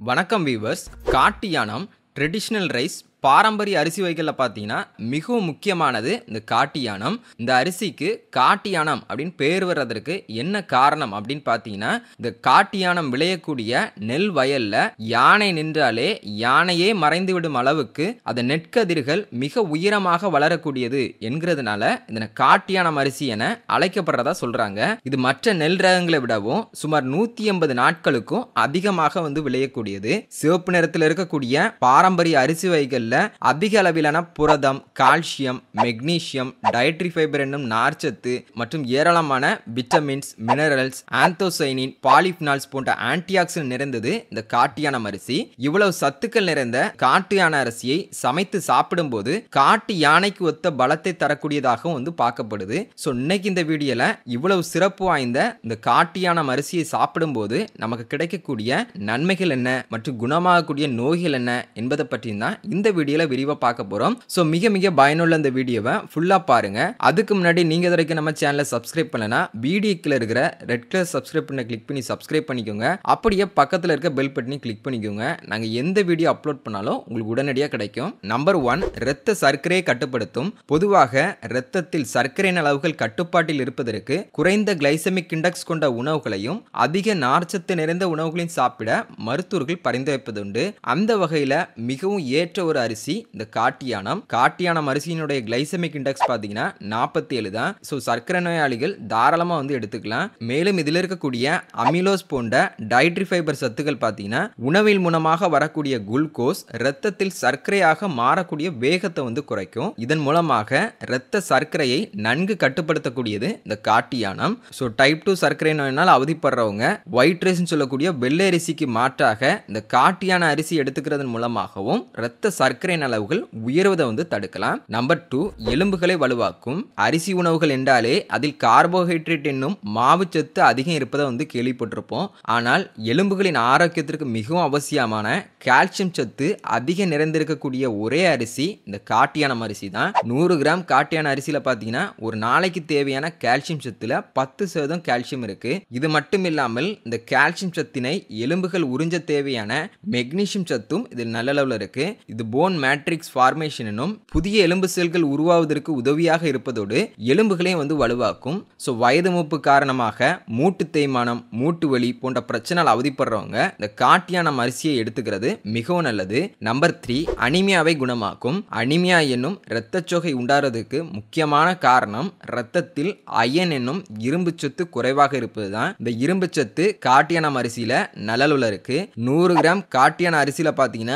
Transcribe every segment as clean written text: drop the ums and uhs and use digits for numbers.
வணக்கம் viewers. காட்டியானம் traditional rice பாரம்பரிய அரிசி வகைகளில் பார்த்தீங்கன்னா மிகவும் முக்கியமானது இந்த காட்டியானம். இந்த அரிசிக்கு காட்டியானம் அப்படின்னு பேர் வர்றதற்கு என்ன காரணம் அப்படின்னு பார்த்தீங்கன்னா, இந்த காட்டியானம் விளையக்கூடிய நெல் வயல்ல யானை நின்றாலே யானையே மறைந்து விடும் அளவுக்கு அந்த நெற்கதிர்கள் மிக உயரமாக வளரக்கூடியது என்கிறதுனால இதனை காட்டியானம் அரிசி என அழைக்கப்படுறதா சொல்றாங்க. இது மற்ற நெல் ரகங்களை விடவும் சுமார் 180 நாட்களுக்கும் அதிகமாக விளையக்கூடியது. சிவப்பு நிறத்தில் இருக்கக்கூடிய பாரம்பரிய அரிசி வகைகள் அதிக அளவிலான புரதம், கால்சியம், மெக்னீசியம், டயட்ரி ஃபைபர் என்னும் நார்ச்சத்து மற்றும் ஏராளமான விட்டமின்ஸ், மினரல்ஸ், ஆந்தோசைனின், பாலிஃபினால்ஸ் போன்ற ஆன்டிஆக்சிடன்ட் நிறைந்தது இந்த காட்டியானம் அரிசி. இவ்வளவு சத்துக்கள் நிறைந்த காட்டியான அரிசியை சமைத்து சாப்பிடும்போது காட்டு யானைக்கு ஒத்த பலத்தை தரக்கூடியதாகவும் பார்க்கப்படுது. ஸோ இன்னைக்கு இந்த வீடியோல இவ்வளவு சிறப்பு வாய்ந்த இந்த காட்டியானம் அரிசியை சாப்பிடும்போது நமக்கு கிடைக்கக்கூடிய நன்மைகள் என்ன மற்றும் குணமாகக்கூடிய நோய்கள் என்ன என்பதை பற்றி தான் இந்த வீடியோல விரிவா பார்க்க போறோம். சோ மிக மிக பயனுள்ள இந்த வீடியோவை ஃபுல்லா பாருங்க. அதுக்கு முன்னாடி நீங்க இதற்கு நம்ம சேனலை சப்ஸ்கிரைப் பண்ணலனா வீடியோக்குள்ள இருக்கிற ரெட் கலர் சப்ஸ்கிரைப் பண்ண கிளிக் பண்ணி சப்ஸ்கிரைப் பண்ணிக்கோங்க. அப்படியே பக்கத்துல இருக்க பெல் பட்டனை கிளிக் பண்ணிக்கோங்க. நாங்க எந்த வீடியோ அப்லோட் பண்ணாலும் உங்களுக்கு உடனடியாக கிடைக்கும். நம்பர் 1, இரத்த சர்க்கரையை கட்டுப்படுத்தும். பொதுவாக இரத்தத்தில் சர்க்கரையின் அளவுகள் கட்டுப்பாட்டில் இருப்பதற்கு குறைந்த கிளைசமிக் இண்டெக்ஸ் கொண்ட உணவுகளையும் அதிக நார்ச்சத்து நிறைந்த உணவுகளையும் சாப்பிட மருத்துவர்கள் பரிந்துரைப்பதுண்டு. அந்த வகையில மிகவும் ஏற்ற ஒரு அரிசி இந்த காட்டியானம் அரிசியினுடைய கிளைசமிக் இண்டெக்ஸ் பாத்தீங்கன்னா 47 தான். சோ சர்க்கரை நோயாளிகள் தாராளமா எடுத்துக்கலாம். மேலும் இதில் இருக்கக்கூடிய அமிலோஸ் போன்ற டயட்ரி ஃபைபர் சத்துக்கள் பாத்தீங்கன்னா உணவில் மூலமாக வரக்கூடிய குளுக்கோஸ் இரத்தத்தில் சர்க்கரையாக மாறக்கூடிய வேகத்தை குறைக்கும். இதன் மூலமாக இரத்த சர்க்கரையை நன்கு கட்டுப்படுத்தக்கூடியது இந்த காட்டியானம். சோ டைப் 2 சர்க்கரை நோயினால் அவதிப்படுறவங்க ஒயிட் ரைஸ் சொல்லக்கூடிய வெள்ளை அரிசிக்கு மாற்றாக இந்த காட்டியான அரிசி எடுத்துக்கிறதன் மூலமாகவும் இரத்த சர்க்கரையின் அளவுகள் உயர்வதை தடுக்கலாம். நம்பர் 2, எலும்புகளை வலுவாக்கும். அரிசி உணவுகள் என்றாலே அதில் கார்போஹைட்ரேட் என்னும் மாவுச்சத்து அதிகம் இருப்பதை கேள்விப்பட்டிருப்போம். ஆனால் எலும்புகளின் ஆரோக்கியத்திற்கு மிகவும் அவசியமான கால்சியம் சத்து அதிக நிறைந்திருக்கக்கூடிய ஒரே அரிசி இந்த காட்டியானம் அரிசி தான். 100 கிராம் காட்டியான அரிசியில பாத்தீங்கன்னா ஒரு நாளைக்கு தேவையான கால்சியம் சத்துல 10% கால்சியம் இருக்கு. இது மட்டும் இல்லாமல் இந்த கால்சியம் சத்தினை எலும்புகள் உறிஞ்ச தேவையான மெக்னீசியம் சத்தும் இதில் நல்ல அளவுல இருக்கு. இது போன் மேட்ரிக்ஸ் ஃபார்மேஷன் என்னும் புதிய எலும்பு செல்கள் உருவாவதற்கு உதவியாக இருப்பதோடு எலும்புகளையும் வலுவாக்கும். ஸோ வயது மூப்பு காரணமாக மூட்டு தேய்மானம், மூட்டு வலி போன்ற பிரச்சனைகள் அவதிப்படுறவங்க இந்த காட்டியானம் அரிசியை எடுத்துக்கிறது மிகவும் நல்லது. நம்பர் 3, அனிமியாவை குணமாக்கும். அனிமியா என்னும் இரத்தச்சோகை உண்டாறதுக்கு முக்கியமான காரணம் இரத்தத்தில் அயன் என்னும் இரும்பு சத்து குறைவாக இருப்பதுதான். இந்த இரும்பு சத்து காட்டியானம் அரிசியில நல்ல இருக்கு. 100 கிராம் காட்டியான அரிசியில பாத்தீங்கன்னா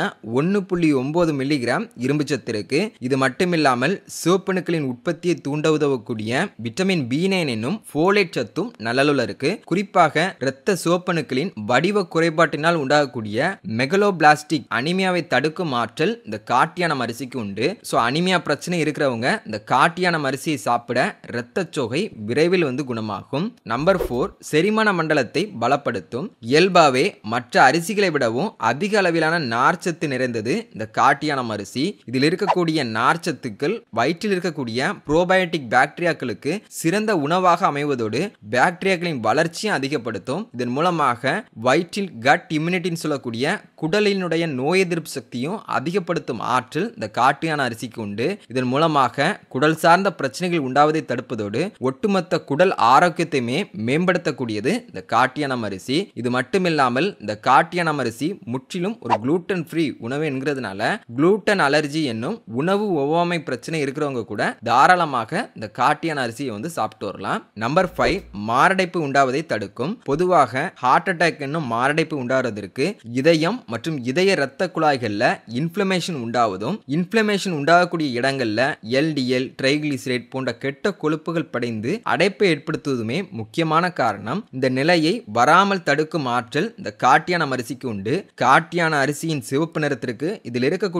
1.9 மில்லிகிராம் இரும்பு சத்து இருக்கு. இது மட்டுமில்லாமல் சிவப்பணுக்களின் உற்பத்தியை தூண்ட உதவக்கூடிய விட்டமின் B9 என்னும் ஃபோலேட் சத்தும் நல்ல இருக்கு. குறிப்பாக இரத்த சிவப்பணுக்களின் வடிவ குறைபாட்டினால் உண்டாகக்கூடிய மெகலோபிளாஸ்டிக் அனிமியாவை தடுக்கும் ஆற்றல் இந்த காட்டியானம் அரிசிக்கு உண்டு. சோ அனிமியா பிரச்சனை இருக்கிறவங்க இந்த காட்டியானம் அரிசியை சாப்பிட இரத்தச்சோகை விரைவில் குணமாகும். நம்பர் 4, செரிமான மண்டலத்தை பலப்படுத்தும். இயல்பாவே மற்ற அரிசிகளை விடவும் அதிக அளவிலான நார்ச்சத்து நிறைந்தது இந்த காட்டியானம் அரிசி. இதில் இருக்கக்கூடிய நார்ச்சத்துக்கள் வயிற்றில் இருக்கக்கூடிய புரோபயோட்டிக் பாக்டீரியாக்களுக்கு சிறந்த உணவாக அமைவதோடு பாக்டீரியாக்களின் வளர்ச்சியை அதிகப்படுத்தும். இதன் மூலமாக வயிற்றில் கட் இம்யூனிட்டின்னு சொல்லக்கூடிய குடலினுடைய நோய் எதிர்ப்பு சக்தியும் அதிகப்படுத்தும் ஆற்றல் இந்த காட்டியான அரிசிக்கு உண்டு. இதன் மூலமாக குடல் சார்ந்த பிரச்சனைகள் உண்டாவதை தடுப்பதோடு ஒட்டுமொத்த குடல் ஆரோக்கியத்தையுமே மேம்படுத்தக்கூடியது இந்த காட்டியானம் அரிசி. இது மட்டுமில்லாமல் இந்த காட்டியானம் அரிசி முற்றிலும் ஒரு குளூட்டன் ஃப்ரீ உணவு என்கிறதுனால குளூட்டன் அலர்ஜி என்னும் உணவு ஒவ்வாமை பிரச்சனை இருக்கிறவங்க கூட தாராளமாக இந்த காட்டியான அரிசியை சாப்பிட்டு வரலாம். நம்பர் 5, மாரடைப்பு உண்டாவதை தடுக்கும். பொதுவாக ஹார்ட் அட்டாக் என்னும் மாரடைப்பு உண்டாவதற்கு இதயம் மற்றும் இதய இரத்த குழாய்கள்ல இன்ஃப்ளமேஷன் உண்டாவதும், இன்ஃப்ளமேஷன் உண்டாகக்கூடிய இடங்கள்ல எல்டிஎல், ட்ரைகிளிசரைட் போன்ற கெட்ட கொழுப்புகள் படைந்து அடைப்பை ஏற்படுத்துவதுமே முக்கியமான காரணம். இந்த நிலையை வராமல் தடுக்கும் ஆற்றல் இந்த காட்டியான அரிசிக்கு உண்டு. காட்டியான அரிசியின் சிவப்பு நிறத்திற்கு இதில் இருக்கக்கூடிய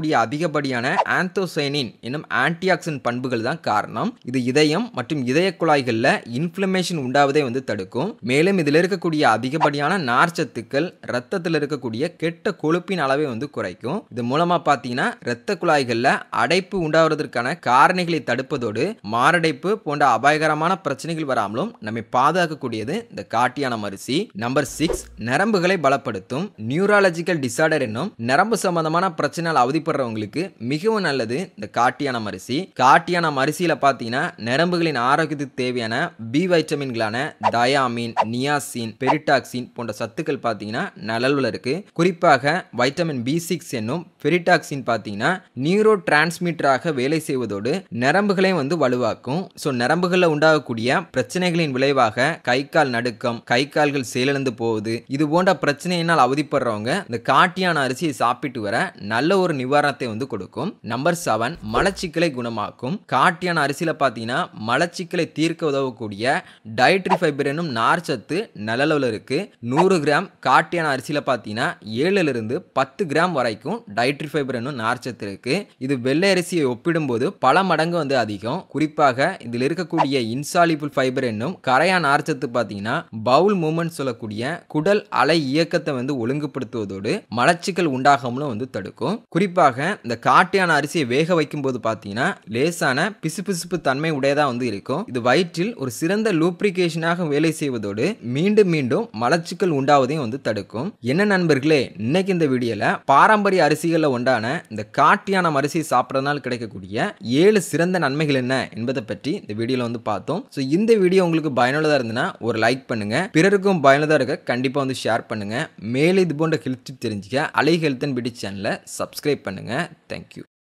இருக்கக்கூடிய அதிகப்படியான ஆந்தோசைனின் என்னும் ஆன்டிஆக்சிடன்ட் பண்புகள் தான் காரணம். இது இதயம் மற்றும் இதய குழாய்களில் இன்ஃப்ளமேஷன் உண்டாவதை வந்து தடுக்கும். மேலும் இதில் இருக்கக்கூடிய அதிகப்படியான நார்ச்சத்துக்கள் ரத்தத்தில் இருக்கக்கூடிய கெட்ட கொழுப்பின் அளவை வந்து குறைக்கும். இது மூலமா பார்த்தீங்கன்னா இரத்த குழாய்களில் அடைப்பு உண்டாவதற்கான காரணிகளை தடுப்பதோடு மாரடைப்பு போன்ற அபாயகரமான பிரச்சனைகள் வராமலும் நம்மை பாதுகாக்கக்கூடியது இந்த காட்டியானம் அரிசி. நம்பர் 6, நரம்புகளை பலப்படுத்தும். நியூராலஜிக்கல் டிசார்டர் என்னும் நரம்பு சம்பந்தமான பிரச்சனையால் அவதிப்படுறவங்களுக்கு மிகவும் நல்லது இந்த காட்டியானம் அரிசி. காட்டியானம் அரிசியில பார்த்தீங்கன்னா நரம்புகளின் ஆரோக்கியத்துக்கு தேவையான பி வைட்டமின்களான தயாமின், நியாசின், பெரிடாக்சின் போன்ற சத்துக்கள் பார்த்தீங்கன்னா நல்ல இருக்கு. குறிப்பாக வைட்டமின் B6 என்னும் பெரிடாக்சின் பார்த்தீங்கன்னா நியூரோ டிரான்ஸ்மிட்டராக வேலை செய்வதோடு நரம்புகளையும் வந்து வலுவாக்கும். ஸோ நரம்புகளில் உண்டாகக்கூடிய பிரச்சனைகளின் விளைவாக கை கால் நடுக்கம், கை கால்கள் செயலிழந்து போகுது, இது போன்ற பிரச்சனையினால் அவதிப்படுறவங்க இந்த காட்டியான அரிசியை சாப்பிட்டு வர நல்ல ஒரு நிவாரணத்தை வந்து கொடுக்கும். நம்பர் 7, மலச்சிக்கலை குணமாக்கும். காட்டியான அரிசியில பார்த்தீங்கன்னா மலச்சிக்கலை தீர்க்க உதவக்கூடிய டயட்ரி ஃபைபர் என்னும் நார்ச்சத்து நல்ல அளவில் இருக்கு. 100 கிராம் காட்டியான அரிசியில பார்த்தீங்கன்னா 7 இருந்து 10 கிராம் வரைக்கும் டயட்ரி ஃபைபர் என்னும் நார்ச்சத்து இருக்கு. இது வெள்ளை அரிசியை ஒப்பிடும்போது பல மடங்கு வந்து அதிகம். குறிப்பாக இதில் இருக்கக்கூடிய இன்சாலிபிள் ஃபைபர் என்னும் கரையா நார்ச்சத்து பார்த்தீங்கன்னா பவுல் மூவ்மெண்ட் சொல்லக்கூடிய குடல் அலை இயக்கத்தை வந்து ஒழுங்குபடுத்துவதோடு மலச்சிக்கல் உண்டாகாமலும் வந்து தடுக்கும். குறிப்பாக இந்த காட்டியான அரிசியை வேக வைக்கும் போது பார்த்தீங்கன்னா லேசான பிசுபிசுப்பு தன்மை உடையதா வந்து இருக்கும். இது வயிற்றில் ஒரு சிறந்த லூப்ரிகேஷனாக வேலை செய்வதோடு மீண்டும் மீண்டும் மலச்சிக்கல் உண்டாவதையும் வந்து தடுக்கும். என்ன நண்பர்களே, இன்னைக்கு இந்த வீடியோல பாரம்பரிய அரிசிகளில் ஒன்றான இந்த காட்டியானம் அரிசி சாப்பிட்றதுனால கிடைக்கக்கூடிய 7 சிறந்த நன்மைகள் என்ன என்பதை பற்றி இந்த வீடியோல வந்து பார்த்தோம். ஸோ இந்த வீடியோ உங்களுக்கு பயனுள்ளதாக இருந்ததுன்னா ஒரு லைக் பண்ணுங்க, பிறருக்கும் பயனுள்ளதாக இருக்க கண்டிப்பாக வந்து ஷேர் பண்ணுங்க. மேலே இது போன்ற ஹெல்த் டிப் தெரிஞ்சுக்க அலை ஹெல்த் அண்ட் பியூட்டி சேனலை சப்ஸ்கிரைப் பண்ணுங்க. தேங்க்யூ.